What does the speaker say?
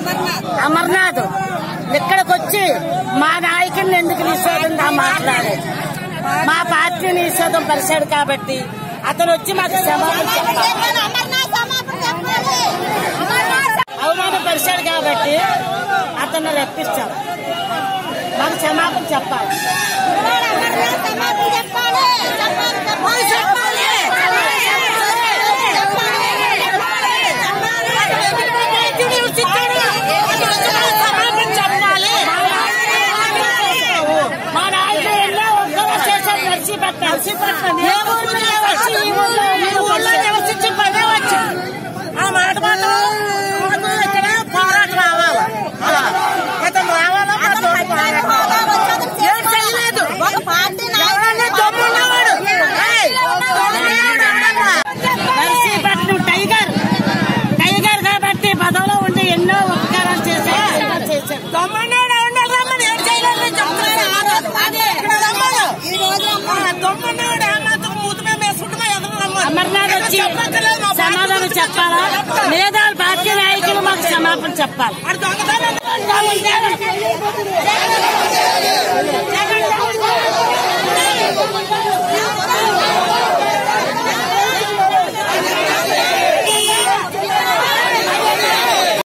అమర్నాథ్ ఇక్కడికి వచ్చి మా నాయకుడిని ఎందుకు నిషేధంగా మాట్లాడేది? మా పార్టీ నిషేధం పరిచాడు కాబట్టి అతను వచ్చి మాకు అవమానపరిచాడు కాబట్టి అతను రప్పించారు. మాకు క్షమాపణ చెప్పాలి. మా నాయకుడు ఎన్నో ఉద్యోగం చేశారు. నర్సీపట్నం నివసించి పదే వచ్చి ఆ మాట ఇక్కడ పోరాటం రావాలి. అతను రావాలా ఏం చేయలేదు. నర్సీపట్నం టైగర్ కాబట్టి పదవిలో ఉండి ఎన్నో ఉపకారాలు చేశారు. అమర్నాథ్ వచ్చి సమాధానం చెప్పాలా లేదా పార్టీ నాయకులు మాకు క్షమాపణ చెప్పాలి.